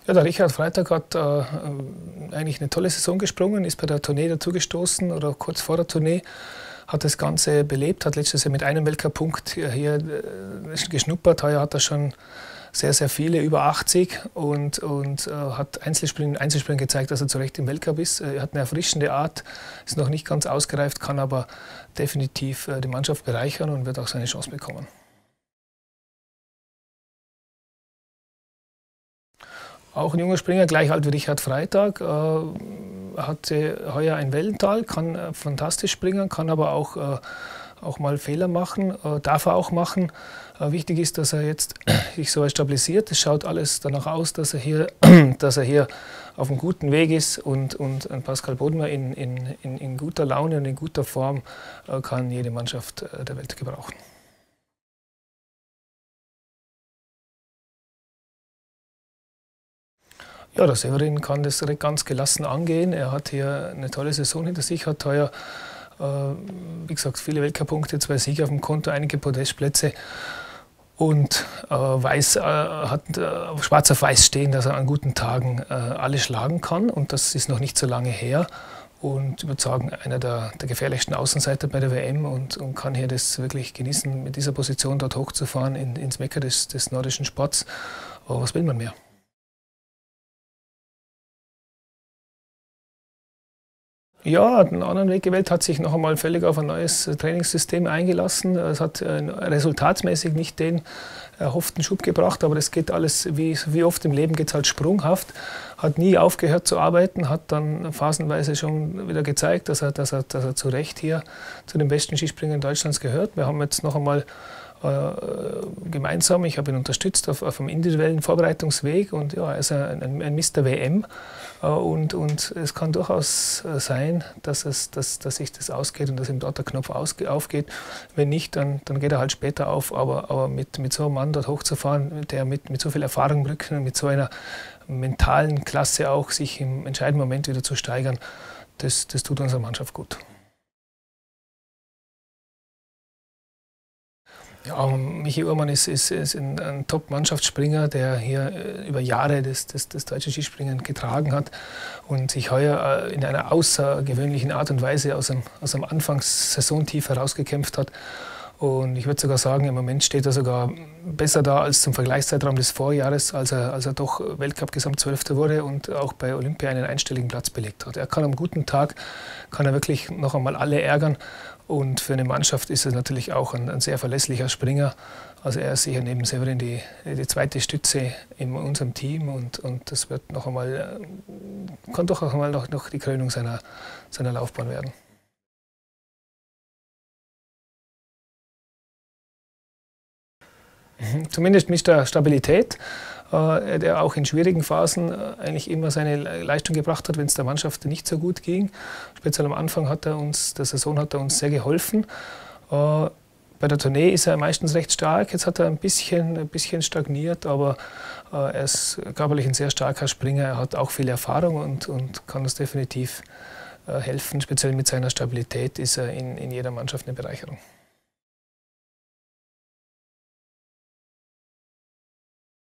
Ja, der Richard Freytag hat eigentlich eine tolle Saison gesprungen, ist bei der Tournee dazugestoßen oder kurz vor der Tournee, hat das Ganze belebt, hat letztes Jahr mit einem Weltcup-Punkt hier geschnuppert. Heuer hat er schon sehr, sehr viele, über 80 und hat Einzelspringen gezeigt, dass er zu Recht im Weltcup ist. Er hat eine erfrischende Art, ist noch nicht ganz ausgereift, kann aber definitiv die Mannschaft bereichern und wird auch seine Chance bekommen. Auch ein junger Springer, gleich alt wie Richard Freytag, hatte heuer ein Wellental, kann fantastisch springen, kann aber auch mal Fehler machen, darf er auch machen. Wichtig ist, dass er jetzt sich so stabilisiert. Es schaut alles danach aus, dass er hier auf einem guten Weg ist und Pascal Bodmer in guter Laune und in guter Form kann jede Mannschaft der Welt gebrauchen. Ja, der Severin kann das ganz gelassen angehen. Er hat hier eine tolle Saison hinter sich, hat heuer, wie gesagt, viele Weltcup-Punkte, 2 Siege auf dem Konto, einige Podestplätze und hat schwarz auf weiß stehen, dass er an guten Tagen alle schlagen kann und das ist noch nicht so lange her. Und ich würde sagen, einer der gefährlichsten Außenseiter bei der WM und kann hier das wirklich genießen, mit dieser Position dort hochzufahren ins Mekka des nordischen Sports. Aber was will man mehr? Ja, hat einen anderen Weg gewählt, hat sich noch einmal völlig auf ein neues Trainingssystem eingelassen. Es hat resultatsmäßig nicht den erhofften Schub gebracht, aber das geht alles, wie oft im Leben geht es halt sprunghaft. Hat nie aufgehört zu arbeiten, hat dann phasenweise schon wieder gezeigt, dass er zu Recht hier zu den besten Skispringern Deutschlands gehört. Wir haben jetzt noch einmal gemeinsam, ich habe ihn unterstützt auf einem individuellen Vorbereitungsweg und ja, er ist ein Mr. WM und es kann durchaus sein, dass sich das ausgeht und dass ihm dort der Knopf aufgeht. Wenn nicht, dann geht er halt später auf, aber mit so einem Mann dort hochzufahren, der mit so viel Erfahrung im Rücken und mit so einer mentalen Klasse auch sich im entscheidenden Moment wieder zu steigern, das tut unserer Mannschaft gut. Ja, Michi Uhrmann ist ein Top-Mannschaftsspringer, der hier über Jahre das deutsche Skispringen getragen hat und sich heuer in einer außergewöhnlichen Art und Weise aus einem Anfangssaisontief herausgekämpft hat. Und ich würde sogar sagen, im Moment steht er sogar besser da als zum Vergleichszeitraum des Vorjahres, als er doch Weltcup-Gesamtzwölfter wurde und auch bei Olympia einen einstelligen Platz belegt hat. Er kann am guten Tag, kann er wirklich noch einmal alle ärgern. Und für eine Mannschaft ist er natürlich auch ein sehr verlässlicher Springer. Also er ist sicher neben Severin die zweite Stütze in unserem Team und das wird noch einmal, kann doch auch einmal noch die Krönung seiner Laufbahn werden. Zumindest Mr. Stabilität, der auch in schwierigen Phasen eigentlich immer seine Leistung gebracht hat, wenn es der Mannschaft nicht so gut ging. Speziell am Anfang der Saison hat er uns sehr geholfen. Bei der Tournee ist er meistens recht stark. Jetzt hat er ein bisschen stagniert, aber er ist körperlich ein sehr starker Springer. Er hat auch viel Erfahrung und kann uns definitiv helfen. Speziell mit seiner Stabilität ist er in jeder Mannschaft eine Bereicherung.